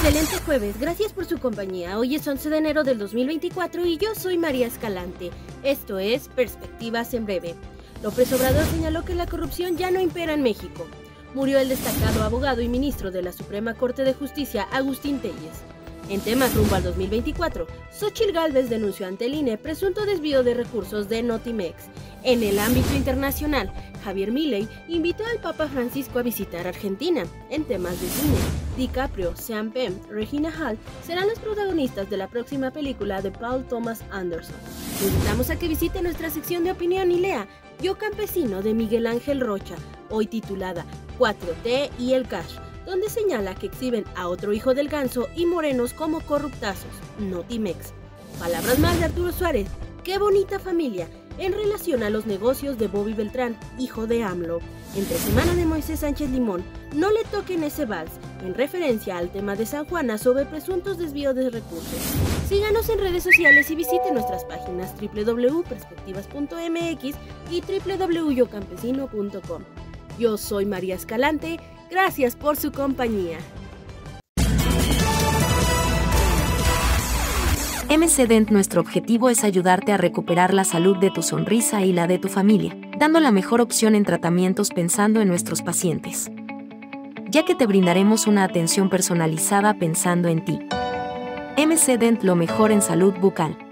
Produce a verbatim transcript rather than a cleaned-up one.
Excelente jueves, gracias por su compañía. Hoy es once de enero del dos mil veinticuatro y yo soy María Escalante. Esto es Perspectivas en Breve. López Obrador señaló que la corrupción ya no impera en México. Murió el destacado abogado y ministro de la Suprema Corte de Justicia, Agustín Telles. En temas rumbo al dos mil veinticuatro, Xóchitl Gálvez denunció ante el I N E presunto desvío de recursos de Notimex. En el ámbito internacional, Javier Milei invitó al Papa Francisco a visitar Argentina. En temas de cine, DiCaprio, Sean Penn, Regina Hall serán los protagonistas de la próxima película de Paul Thomas Anderson. Te invitamos a que visite nuestra sección de opinión y lea Yo Campesino de Miguel Ángel Rocha, hoy titulada cuatro T y el Cash, donde señala que exhiben a otro hijo del ganso y morenos como corruptazos, Notimex. Palabras más de Arturo Suárez, qué bonita familia, en relación a los negocios de Bobby Beltrán, hijo de AMLO. Entre semana de Moisés Sánchez Limón, no le toquen ese vals, en referencia al tema de San Juana sobre presuntos desvíos de recursos. Síganos en redes sociales y visite nuestras páginas doble u doble u doble u punto perspectivas punto m x y doble u doble u doble u punto yo campesino punto com. Yo soy María Escalante, gracias por su compañía. M C Dent, nuestro objetivo es ayudarte a recuperar la salud de tu sonrisa y la de tu familia, dando la mejor opción en tratamientos pensando en nuestros pacientes. Ya que te brindaremos una atención personalizada pensando en ti. M C Dent, lo mejor en salud bucal.